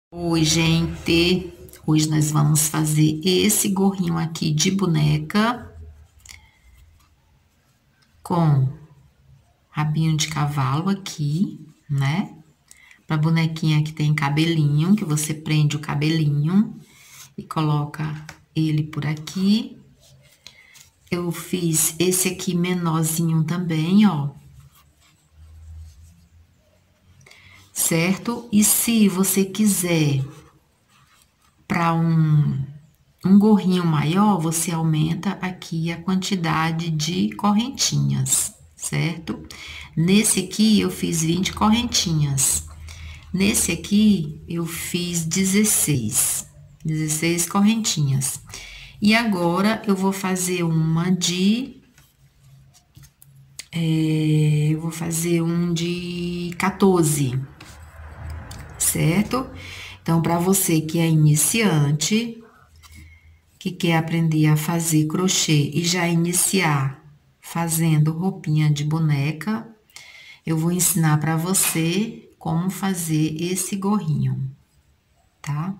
Oi, gente. Hoje nós vamos fazer esse gorrinho aqui de boneca com rabinho de cavalo aqui, né? Pra bonequinha que tem cabelinho, que você prende o cabelinho e coloca ele por aqui. Eu fiz esse aqui menorzinho também, ó. Certo? E se você quiser para um gorrinho maior, você aumenta aqui a quantidade de correntinhas, certo? Nesse aqui eu fiz 20 correntinhas. Nesse aqui eu fiz 16 correntinhas. E agora eu vou fazer uma de eu vou fazer um de 14, certo? Então, para você que é iniciante, que quer aprender a fazer crochê e já iniciar fazendo roupinha de boneca, eu vou ensinar para você como fazer esse gorrinho, tá?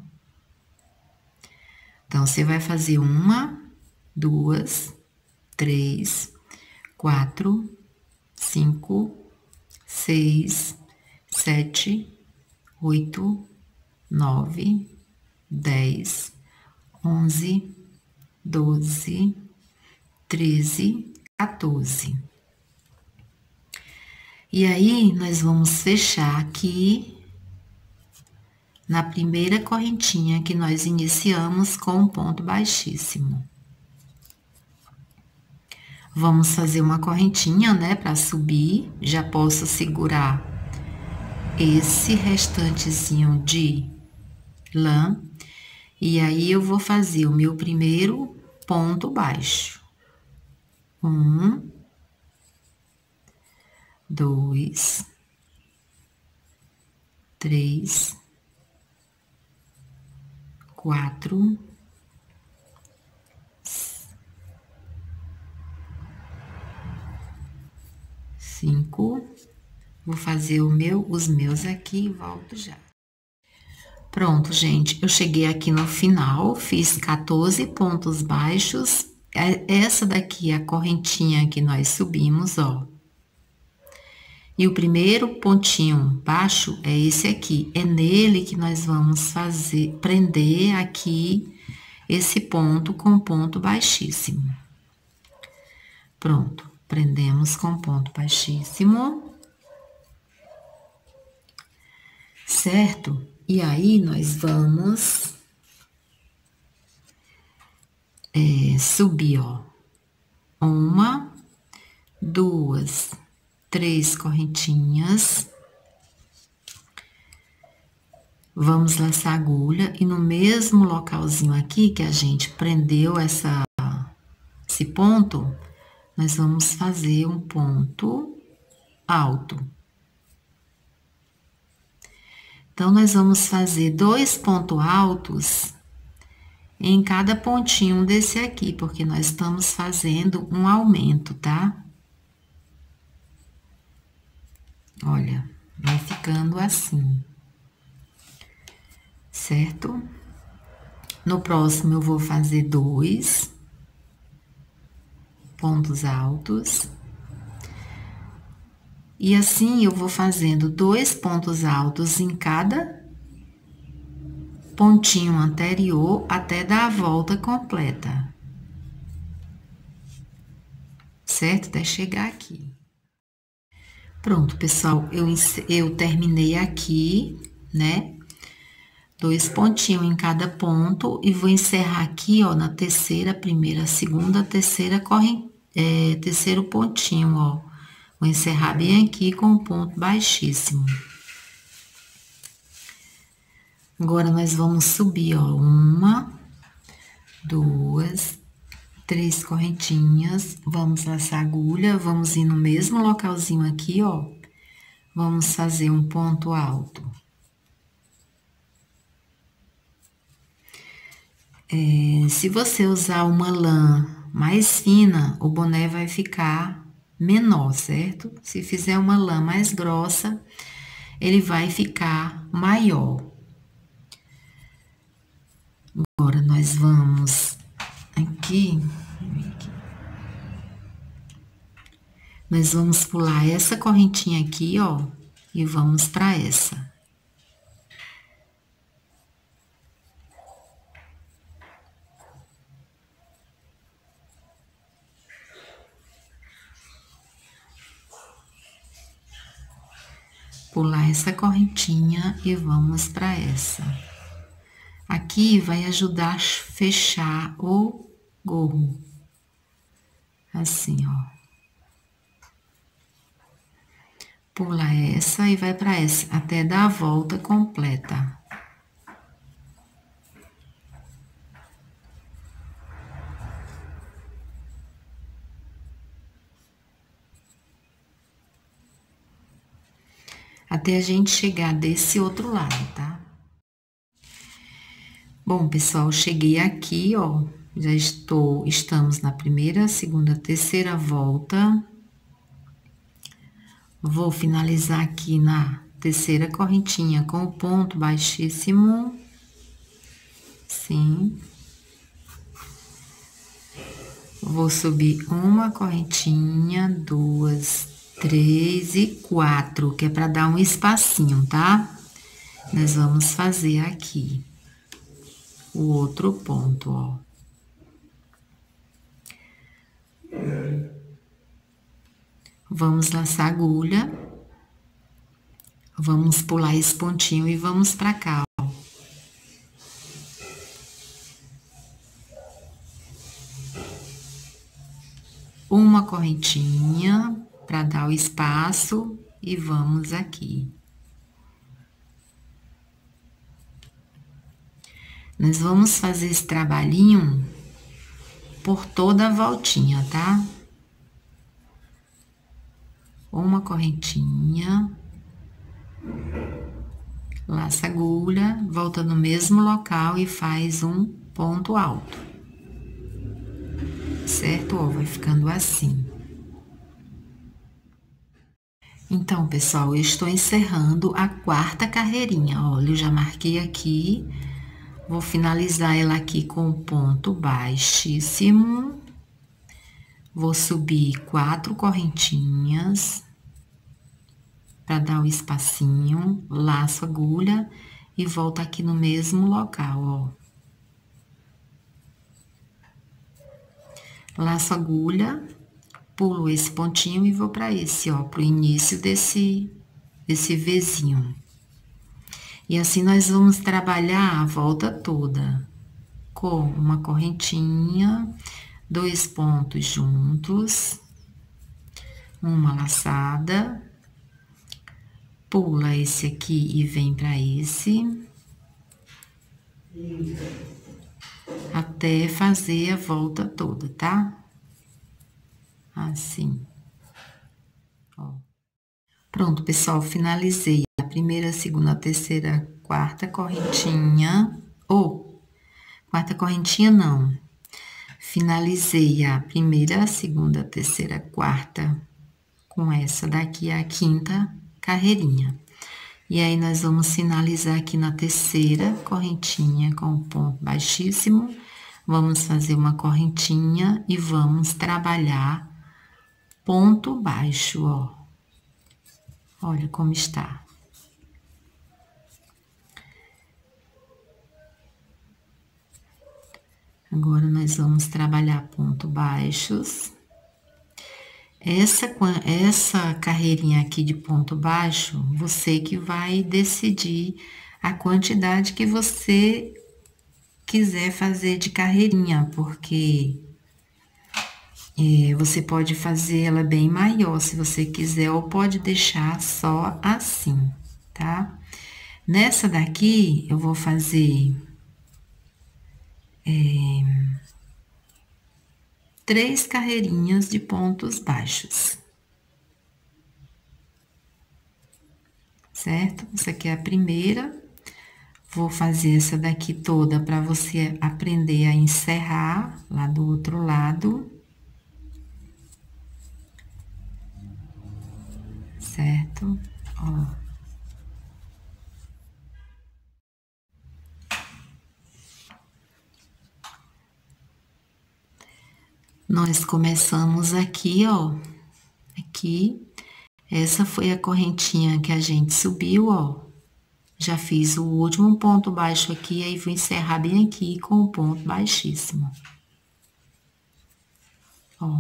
Então, você vai fazer uma, duas, três, quatro, cinco, seis, sete, oito, nove, 10, 11, 12, 13, 14. E aí, nós vamos fechar aqui na primeira correntinha que nós iniciamos com um ponto baixíssimo. Vamos fazer uma correntinha, né, para subir. Já posso segurar esse restantezinho de lã. E aí, eu vou fazer o meu primeiro ponto baixo. 1, 2, 3, 4, 5. Vou fazer os meus aqui e volto já. Pronto, gente, eu cheguei aqui no final, fiz 14 pontos baixos. Essa daqui é a correntinha que nós subimos, ó. E o primeiro pontinho baixo é esse aqui. É nele que nós vamos prender aqui esse ponto com ponto baixíssimo. Pronto, prendemos com ponto baixíssimo. Certo? E aí, nós vamos subir, ó. 1, 2, 3 correntinhas. Vamos laçar a agulha e no mesmo localzinho aqui que a gente prendeu esse ponto, nós vamos fazer um ponto alto. Então, nós vamos fazer 2 pontos altos em cada pontinho desse aqui, porque nós estamos fazendo um aumento, tá? Olha, vai ficando assim. Certo? No próximo, eu vou fazer 2 pontos altos. E assim, eu vou fazendo 2 pontos altos em cada pontinho anterior até dar a volta completa. Certo? Até chegar aqui. Pronto, pessoal, eu terminei aqui, né? 2 pontinhos em cada ponto e vou encerrar aqui, ó, na terceira, primeira, segunda, terceira terceiro pontinho, ó. Vou encerrar bem aqui com um ponto baixíssimo. Agora, nós vamos subir, ó, 1, 2, 3 correntinhas. Vamos laçar a agulha, vamos ir no mesmo localzinho aqui, ó. Vamos fazer um ponto alto. Se você usar uma lã mais fina, o boné vai ficar menor, certo? Se fizer uma lã mais grossa, ele vai ficar maior. Agora, nós vamos aqui. Nós vamos pular essa correntinha aqui, ó, e vamos para essa. Pular essa correntinha e vamos para essa. Aqui vai ajudar a fechar o gorro. Assim, ó. Pula essa e vai para essa, até dar a volta completa. Até a gente chegar desse outro lado, tá? Bom, pessoal, cheguei aqui, ó. Já estamos na primeira, segunda, terceira volta. Vou finalizar aqui na terceira correntinha com o ponto baixíssimo. Sim. Vou subir uma correntinha, duas, três e quatro, que é para dar um espacinho, tá? Nós vamos fazer aqui o outro ponto, ó. Vamos laçar a agulha. Vamos pular esse pontinho e vamos pra cá, ó. Uma correntinha para dar o espaço e vamos aqui. Nós vamos fazer esse trabalhinho por toda a voltinha, tá? Uma correntinha, laça a agulha, volta no mesmo local e faz um ponto alto. Certo? Ó, vai ficando assim. Então, pessoal, eu estou encerrando a quarta carreirinha. Olha, eu já marquei aqui. Vou finalizar ela aqui com um ponto baixíssimo. Vou subir 4 correntinhas para dar o espacinho, laço a agulha e volto aqui no mesmo local, ó. Laço a agulha, pulo esse pontinho e vou para esse, ó, pro início desse Vzinho. E assim nós vamos trabalhar a volta toda com uma correntinha, 2 pontos juntos, uma laçada, pula esse aqui e vem para esse, até fazer a volta toda, tá? Assim. Ó. Pronto, pessoal, finalizei a primeira, segunda, terceira, quarta correntinha, quarta correntinha não. Finalizei a primeira, segunda, terceira, quarta com essa daqui, a quinta carreirinha. E aí, nós vamos finalizar aqui na terceira correntinha com o ponto baixíssimo. Vamos fazer uma correntinha e vamos trabalhar ponto baixo, ó. Olha como está. Agora, nós vamos trabalhar ponto baixos. Essa carreirinha aqui de ponto baixo, você que vai decidir a quantidade que você quiser fazer de carreirinha, porque você pode fazer ela bem maior, se você quiser, ou pode deixar só assim, tá? Nessa daqui, eu vou fazer 3 carreirinhas de pontos baixos. Certo? Essa aqui é a primeira. Vou fazer essa daqui toda para você aprender a encerrar lá do outro lado. Certo? Ó. Nós começamos aqui, ó. Aqui. Essa foi a correntinha que a gente subiu, ó. Já fiz o último ponto baixo aqui, aí vou encerrar bem aqui com o ponto baixíssimo. Ó.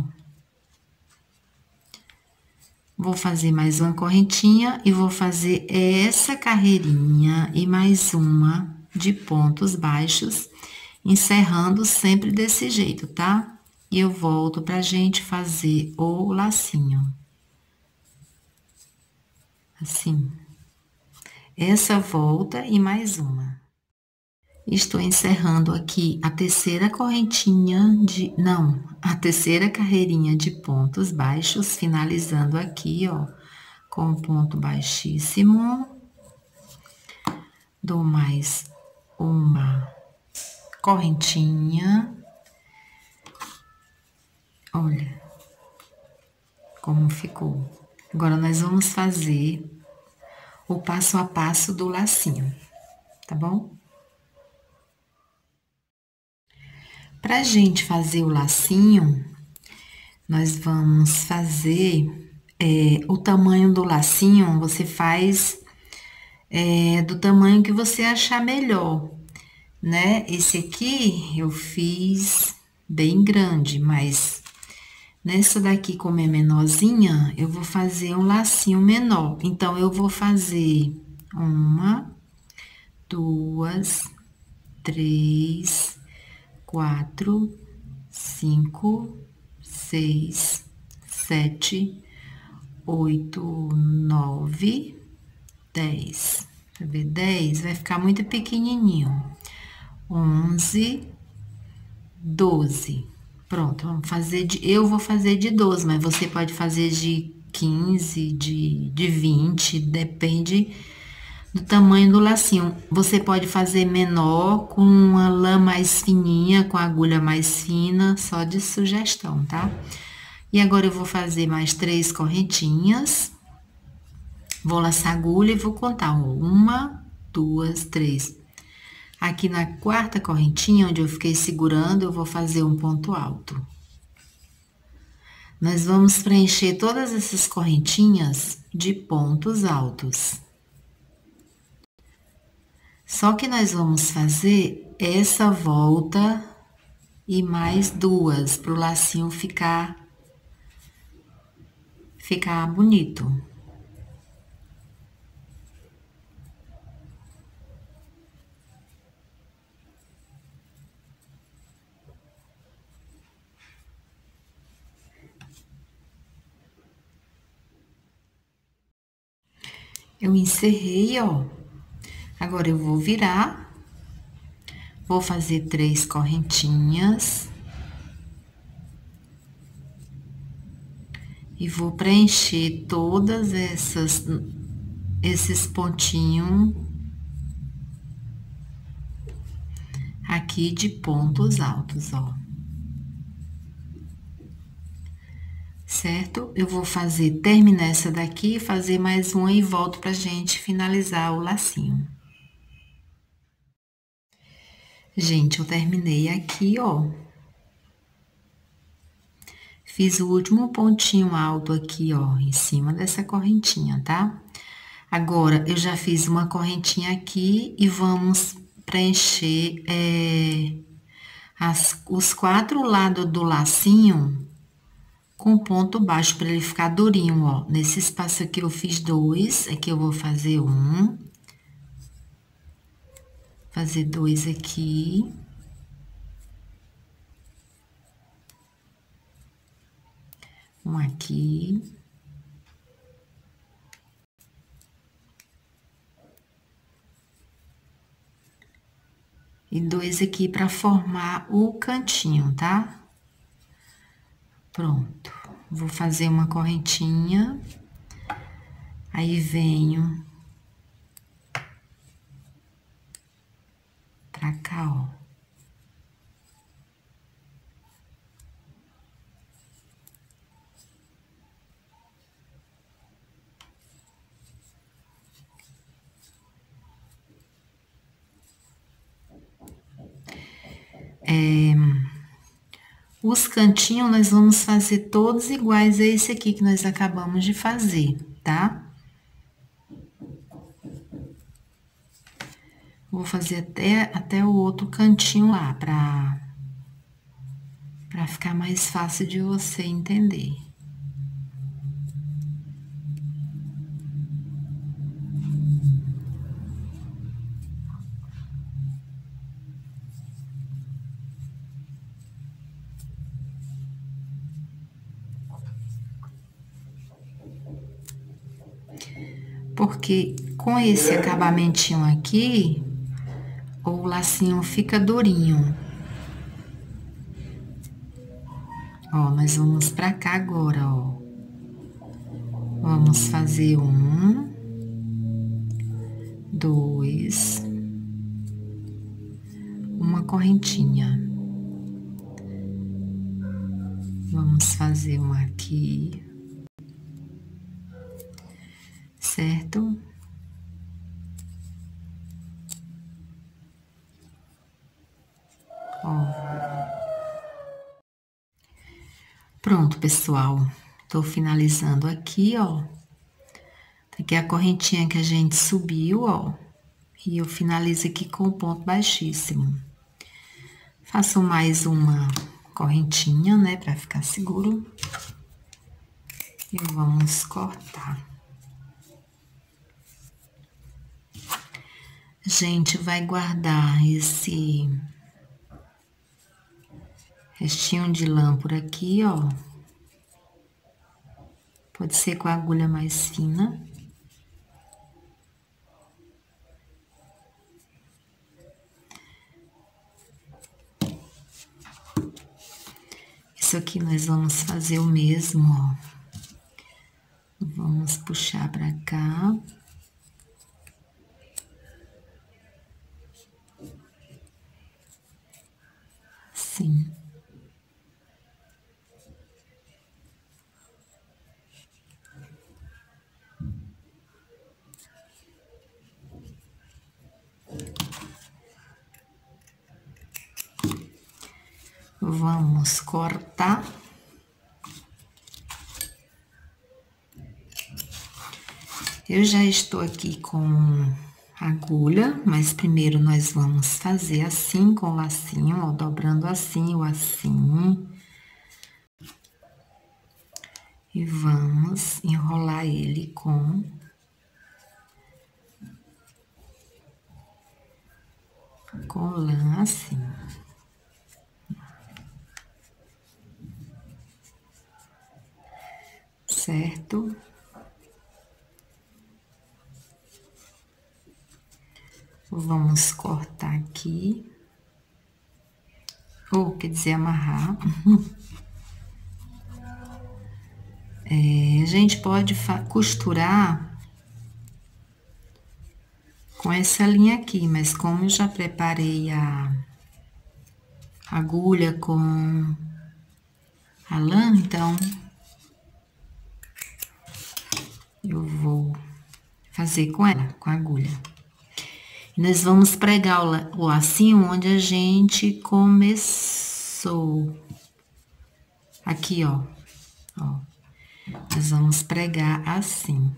Vou fazer mais uma correntinha e vou fazer essa carreirinha e mais uma de pontos baixos, encerrando sempre desse jeito, tá? E eu volto pra gente fazer o lacinho. Assim. Essa volta e mais uma. Estou encerrando aqui a terceira correntinha a terceira carreirinha de pontos baixos, finalizando aqui, ó, com um ponto baixíssimo. Dou mais uma correntinha. Olha como ficou. Agora, nós vamos fazer o passo a passo do lacinho, tá bom? Pra gente fazer o lacinho, nós vamos fazer o tamanho do lacinho, você faz do tamanho que você achar melhor, né? Esse aqui eu fiz bem grande, mas nessa daqui, como é menorzinha, eu vou fazer um lacinho menor. Então, eu vou fazer uma, duas, três, quatro, cinco, seis, sete, oito, nove, 10. Deixa eu ver, 10 vai ficar muito pequenininho. 11, 12. Pronto, vamos fazer eu vou fazer de 12, mas você pode fazer de 15, de 20, depende do tamanho do lacinho. Você pode fazer menor, com uma lã mais fininha, com a agulha mais fina, só de sugestão, tá? E agora eu vou fazer mais 3 correntinhas. Vou laçar a agulha e vou contar, ó, 1, 2, 3. Aqui na quarta correntinha, onde eu fiquei segurando, eu vou fazer um ponto alto. Nós vamos preencher todas essas correntinhas de pontos altos. Só que nós vamos fazer essa volta e mais 2, para o lacinho ficar bonito. Eu encerrei, ó. Agora eu vou virar. Vou fazer 3 correntinhas. E vou preencher todas esses pontinhos aqui de pontos altos, ó. Certo? Eu vou terminar essa daqui, fazer mais uma e volto pra gente finalizar o lacinho. Gente, eu terminei aqui, ó. Fiz o último pontinho alto aqui, ó, em cima dessa correntinha, tá? Agora, eu já fiz uma correntinha aqui e vamos preencher os 4 lados do lacinho com ponto baixo para ele ficar durinho, ó. Nesse espaço aqui eu fiz 2, aqui eu vou fazer 1. Fazer 2 aqui. Um aqui. E 2 aqui para formar o cantinho, tá? Pronto. Vou fazer uma correntinha. Aí venho pra cá, ó. Os cantinhos nós vamos fazer todos iguais a esse aqui que nós acabamos de fazer, tá? Vou fazer até o outro cantinho lá, pra ficar mais fácil de você entender. Porque com esse acabamentinho aqui, o lacinho fica durinho. Ó, nós vamos pra cá agora, ó. Vamos fazer 1, 2, uma correntinha. Vamos fazer uma aqui, certo? Ó. Pronto, pessoal. Tô finalizando aqui, ó. Aqui é a correntinha que a gente subiu, ó. E eu finalizo aqui com o ponto baixíssimo. Faço mais uma correntinha, né, pra ficar seguro. E vamos cortar. Gente, vai guardar esse restinho de lã por aqui, ó. Pode ser com a agulha mais fina. Isso aqui nós vamos fazer o mesmo, ó. Vamos puxar pra cá. Assim. Vamos cortar. Eu já estou aqui com agulha, mas primeiro nós vamos fazer assim com o lacinho, ó, dobrando assim ou assim. E vamos enrolar ele com lã assim. Certo? Vamos cortar aqui. Ou, quer dizer, amarrar. A gente pode costurar com essa linha aqui, mas como eu já preparei a agulha com a lã, então eu vou fazer com ela, com a agulha. E nós vamos pregar o lacinho onde a gente começou. Aqui, ó. Ó. Nós vamos pregar assim.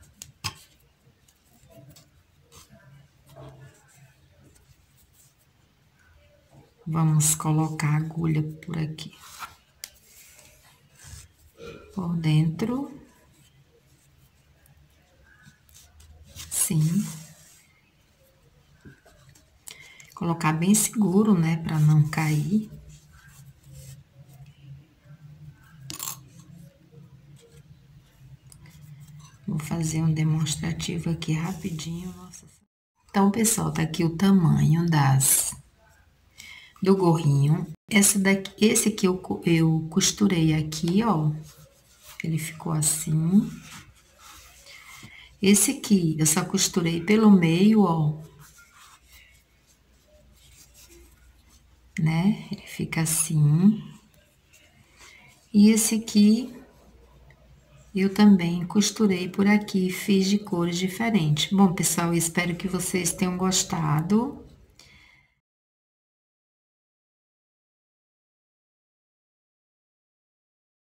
Vamos colocar a agulha por aqui. Por dentro. Sim. Colocar bem seguro, né, pra não cair. Vou fazer um demonstrativo aqui rapidinho. Nossa. Então, pessoal, tá aqui o tamanho do gorrinho. Esse aqui eu costurei aqui, ó. Ele ficou assim. Esse aqui eu só costurei pelo meio, ó. Né? Ele fica assim. E esse aqui eu também costurei por aqui, fiz de cores diferentes. Bom, pessoal, eu espero que vocês tenham gostado.